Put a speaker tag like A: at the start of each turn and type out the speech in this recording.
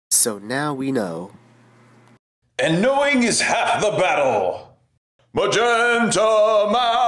A: So now we know.
B: And knowing is half the battle. Magenta Man!